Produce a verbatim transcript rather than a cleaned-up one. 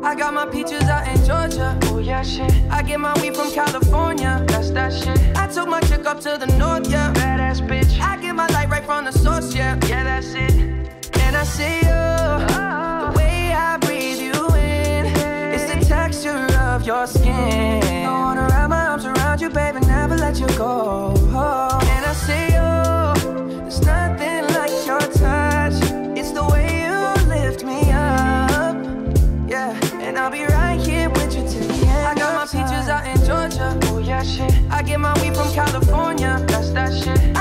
I got my peaches out in Georgia. Oh yeah, shit. I get my weed from California. That's that shit. I took my chick up to the north, yeah. Badass bitch. I get my light right from the source, yeah. Yeah, that's it. And I see you, oh. The way I breathe you in, hey. It's the texture of your skin. I wanna wrap my arms around you, baby, never let you go. Oh. And I see you, there's nothing like your touch. It's the way you lift me up, yeah. And I'll be right here with you till the end. I got my peaches out in Georgia. Oh yeah, shit. I get my weed from California. That's that shit.